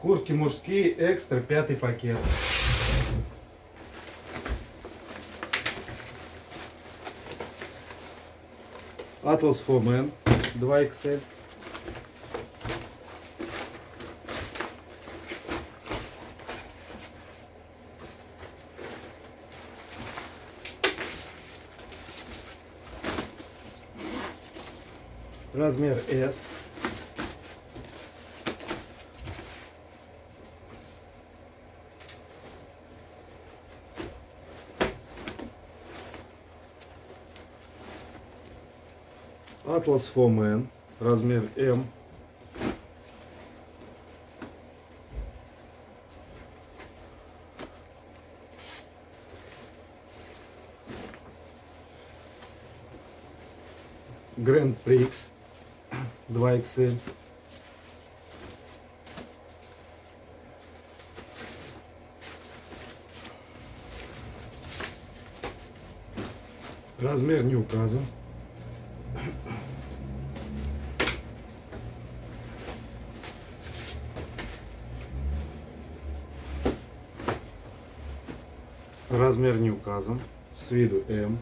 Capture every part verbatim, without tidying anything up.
Куртки мужские, экстра, пятый пакет. Atlas for Men, два икс эль. Размер эс. Atlas for Men, размер эм. Grand Prix, два икс эль. Размер не указан. Размер не указан. С виду эм.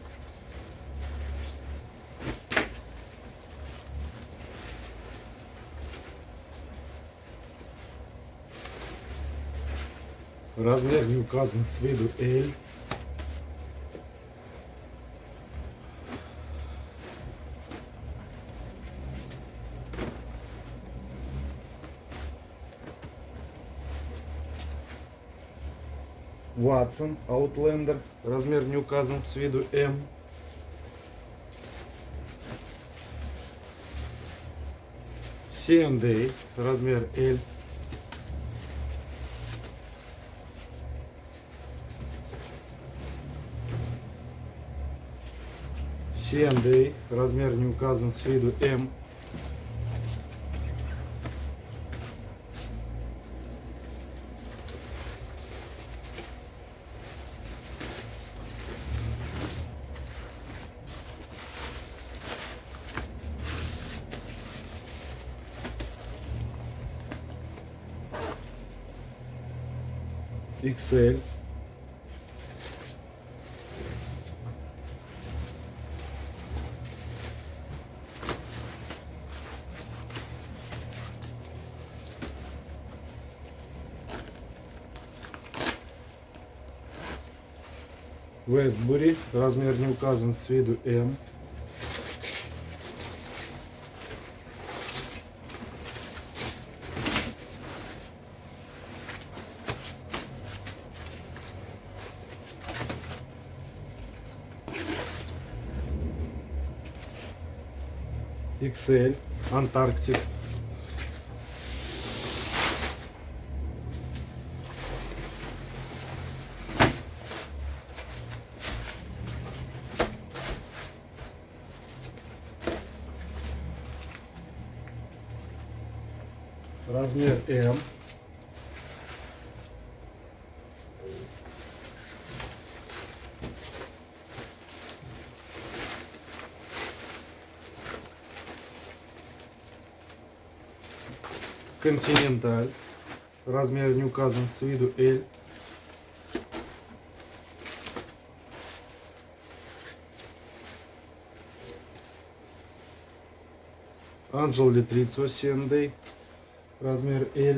Размер не указан. С виду эль. Watson Outlander, размер не указан, с виду эм. си энд эй, размер эль. си энд эй, размер не указан, с виду эм. икс эль. Westbury, размер не указан, с виду эм. икс эль, Антарктик. Размер эм. Континенталь, размер не указан, с виду эль. Анджел Литрицо си энд эй, размер эль.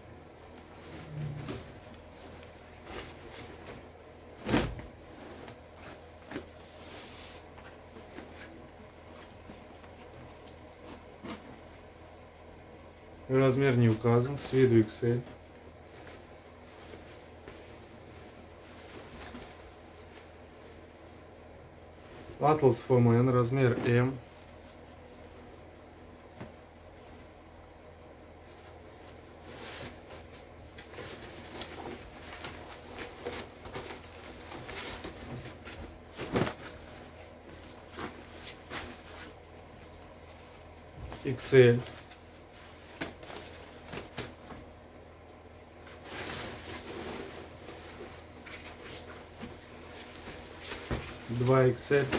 Размер не указан, с виду икс эль. Atlas for Men, размер эм. икс эль. два икс эль.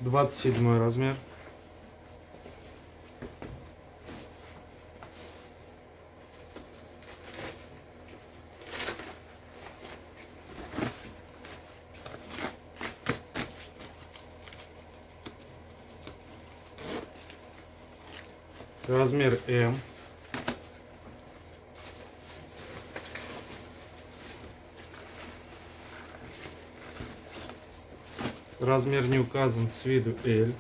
двадцать седьмой размер. Размер М. Размер не указан, с виду L.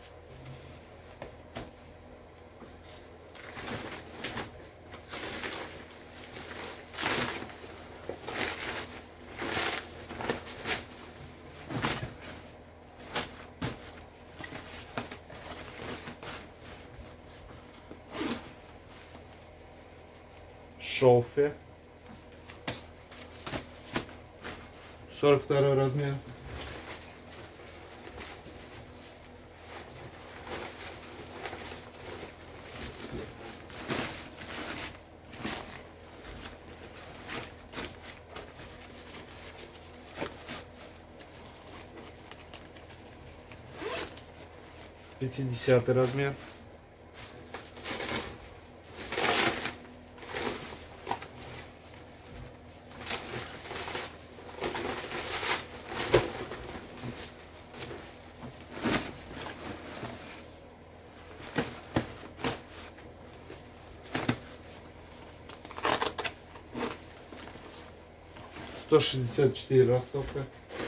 Шофе. сорок второй размер. пятидесятый размер. сто шестьдесят четыре ростовка.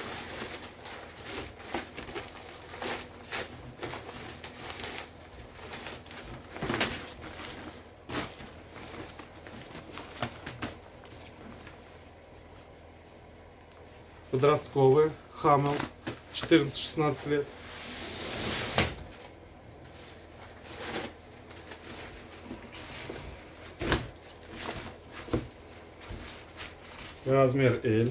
Подростковые, Хаммел, четырнадцать-шестнадцать лет. Размер L.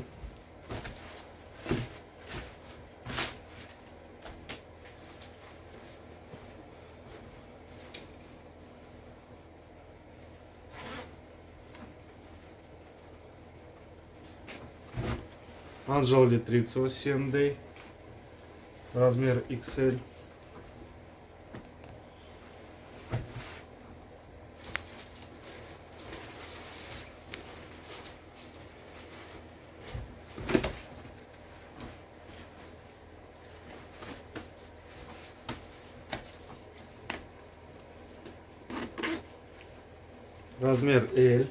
Анжела Литрицо семь дэй. Размер икс эль. Размер L.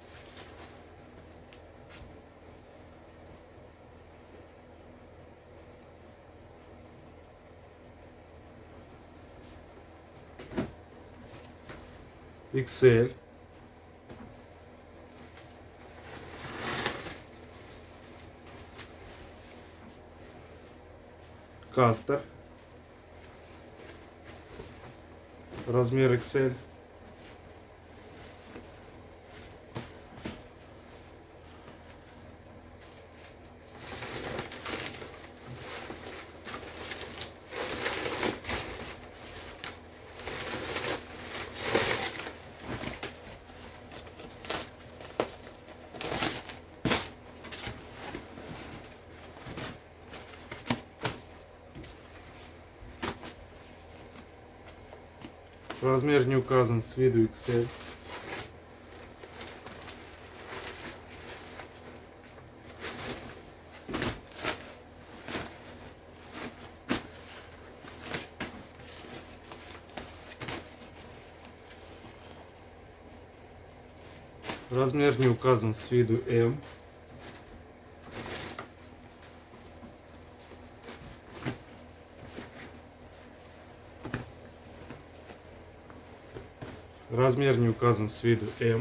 икс эль. Кастер. Размер икс эль. Размер не указан, с виду икс эль. Размер не указан, с виду М. Размер не указан, с виду М.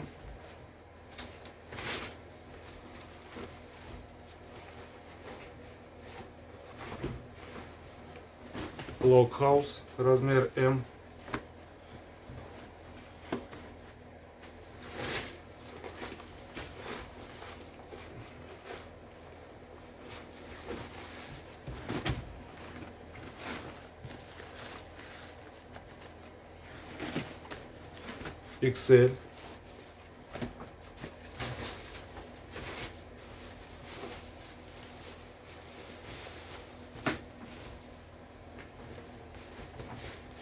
Локхаус, размер М. икс эль.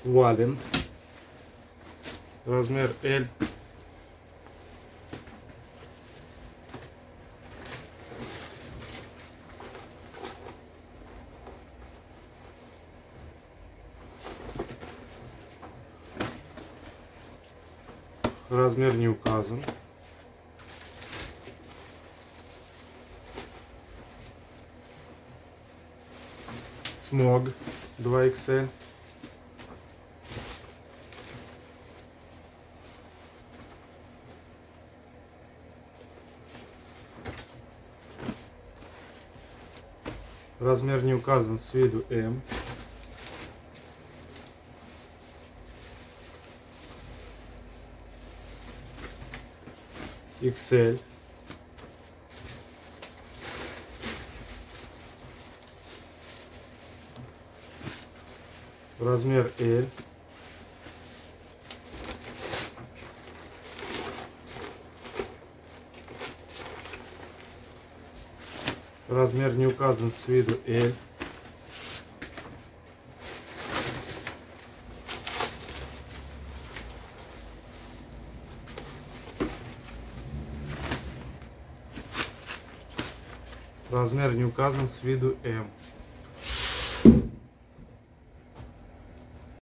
Вален. Размер L. Размер не указан. Смог два икс эль. Размер не указан, с виду М. икс эль. Размер L. Размер не указан, с виду L. Размер не указан, с виду М.